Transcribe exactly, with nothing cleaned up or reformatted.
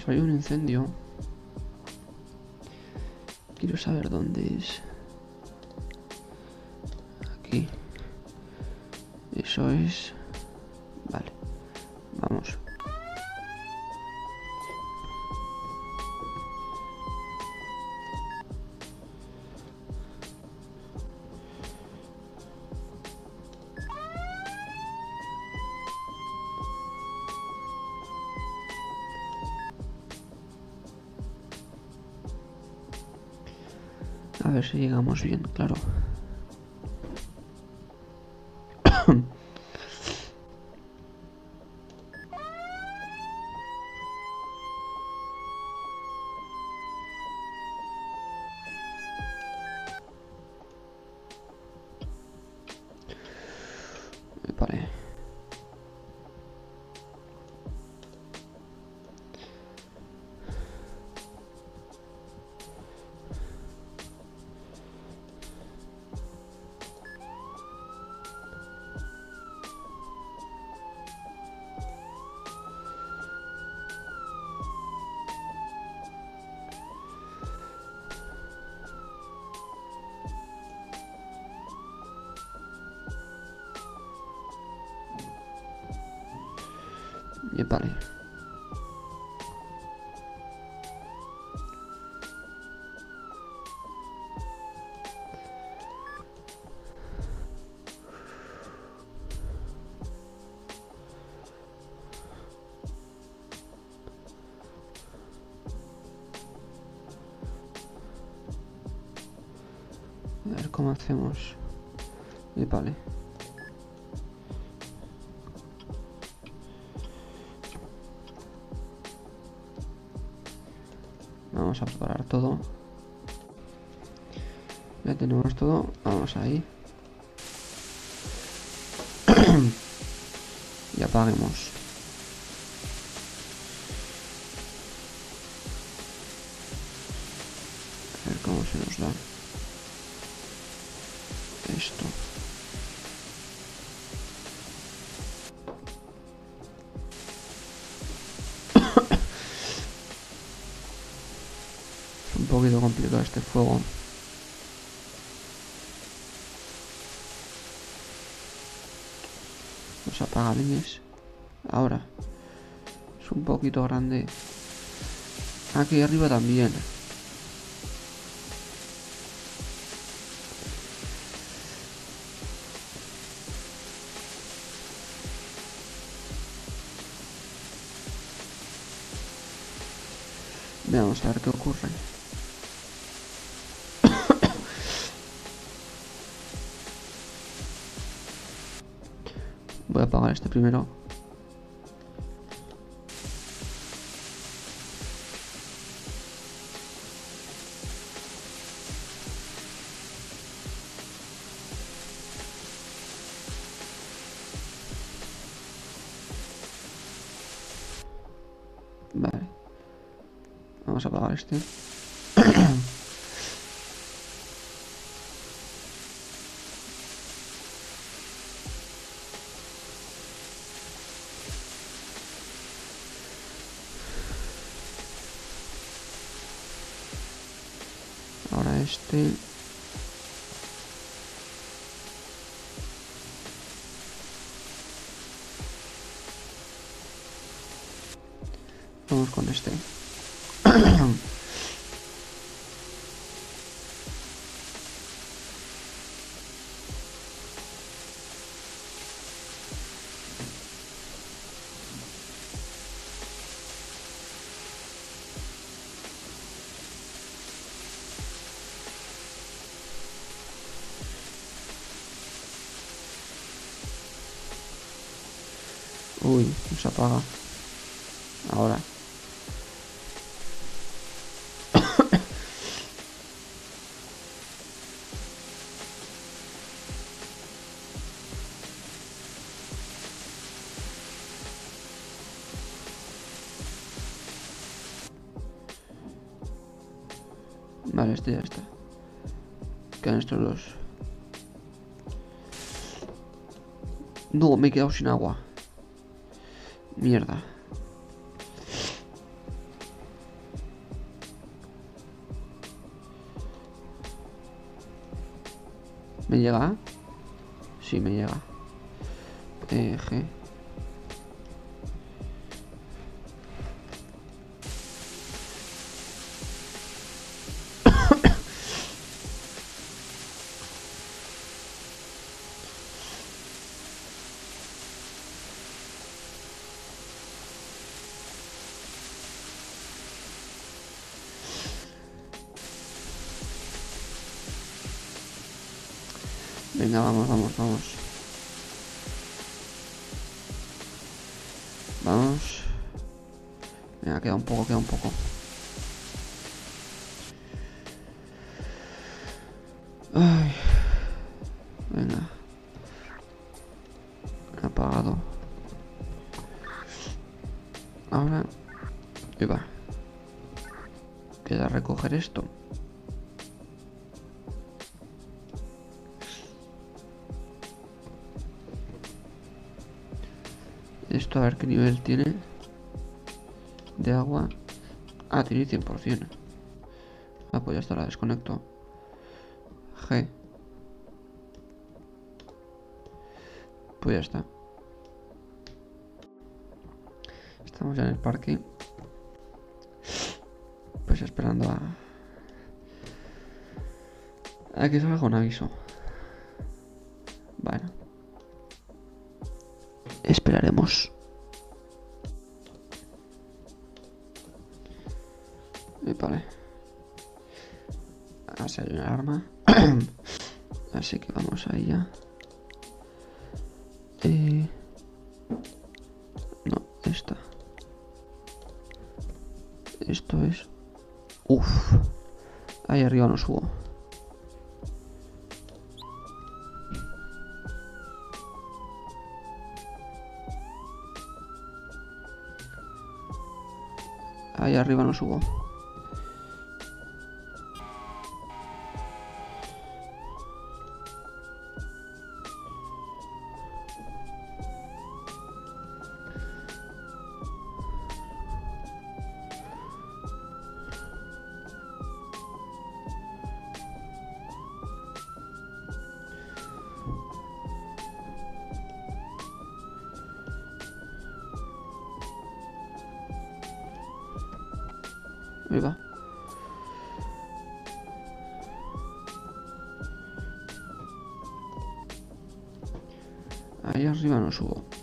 hay un incendio. Quiero saber dónde es. Aquí. Eso es. Vale. Vamos. A ver si llegamos bien, claro. Vale. Y vale. A ver cómo hacemos. Y vale. Vamos a preparar todo. Ya tenemos todo. Vamos ahí. Y apaguemos. A ver cómo se nos da esto. Es un poquito complicado este fuego. Los apagalines. Ahora. Es un poquito grande. Aquí arriba también. Vamos a ver qué ocurre. Voy a apagar este primero. Vale. Vamos a apagar este. Ahora este. Vamos con este. Uy, se apaga. Ahora. Vale, este ya está. Quedan estos dos. No, me he quedado sin agua. Mierda. ¿Me llega? Sí, me llega. E, G. Venga, vamos, vamos, vamos. Vamos. Venga, queda un poco, queda un poco. Ay. Venga. Apagado. Ahora. Ahí va. Queda recoger esto. Esto a ver qué nivel tiene de agua. Ah, tiene cien por cien. Ah, pues ya está, la desconecto. G. Pues ya está. Estamos ya en el parque. Pues esperando a... a que salga un aviso. Bueno. Esperaremos. Y vale. A salir una alarma. Así que vamos ahí ya. Eh... No, esta. Esto es... Uf. Ahí arriba no subo. Ahí arriba no subo. Ahí va. Ahí arriba no subo.